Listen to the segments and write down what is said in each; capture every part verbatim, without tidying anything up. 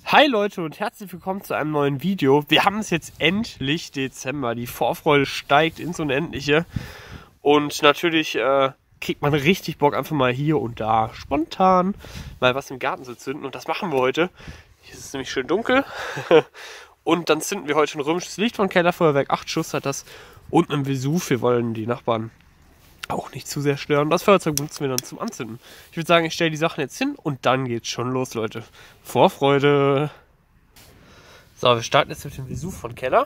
Hi Leute und herzlich willkommen zu einem neuen Video. Wir haben es jetzt endlich Dezember. Die Vorfreude steigt ins Unendliche. Und natürlich äh, kriegt man richtig Bock, einfach mal hier und da spontan mal was im Garten zu zünden. Und das machen wir heute. Hier ist es nämlich schön dunkel. Und dann zünden wir heute ein römisches Licht von Kellerfeuerwerk. Acht Schuss hat das. Und ein Vesuv. Wir wollen die Nachbarn auch nicht zu sehr stören. Das Feuerzeug benutzen wir dann zum Anzünden. Ich würde sagen, ich stelle die Sachen jetzt hin und dann geht's schon los, Leute. Vorfreude! So, wir starten jetzt mit dem Vesuv von Keller.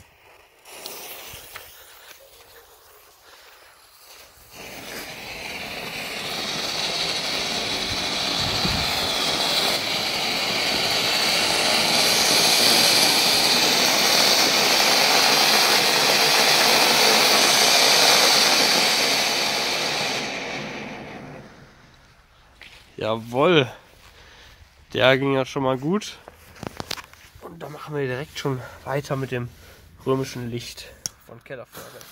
Jawohl, der ging ja schon mal gut. Und dann machen wir direkt schon weiter mit dem römischen Licht von Kellerfeuerwerk.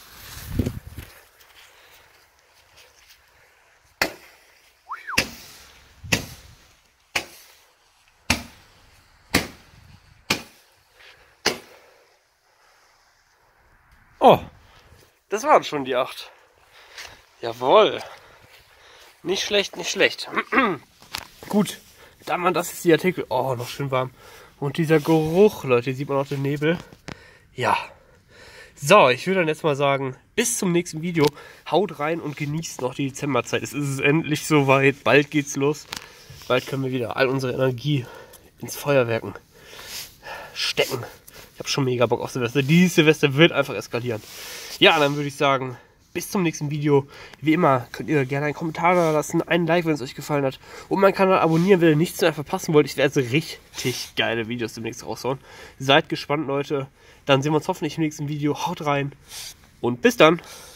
Oh, das waren schon die acht. Jawohl. Nicht schlecht, nicht schlecht. Gut, da man das ist die Artikel. Oh, noch schön warm. Und dieser Geruch, Leute, hier sieht man auch den Nebel. Ja. So, ich würde dann jetzt mal sagen, bis zum nächsten Video. Haut rein und genießt noch die Dezemberzeit. Es ist endlich soweit. Bald geht's los. Bald können wir wieder all unsere Energie ins Feuerwerken stecken. Ich habe schon mega Bock auf Silvester. Dieses Silvester wird einfach eskalieren. Ja, dann würde ich sagen, bis zum nächsten Video. Wie immer könnt ihr gerne einen Kommentar da lassen, einen Like, wenn es euch gefallen hat. Und meinen Kanal abonnieren, wenn ihr nichts mehr verpassen wollt. Ich werde also richtig geile Videos demnächst raushauen. Seid gespannt, Leute. Dann sehen wir uns hoffentlich im nächsten Video. Haut rein und bis dann.